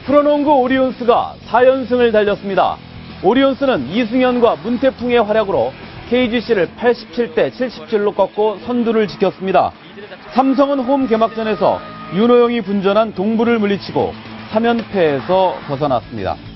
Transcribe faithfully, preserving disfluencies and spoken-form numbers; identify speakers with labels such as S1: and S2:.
S1: 프로농구 오리온스가 사 연승을 달렸습니다. 오리온스는 이승현과 문태풍의 활약으로 케이지씨를 팔십칠 대 칠십칠로 꺾고 선두를 지켰습니다. 삼성은 홈 개막전에서 윤호영이 분전한 동부를 물리치고 삼 연패에서 벗어났습니다.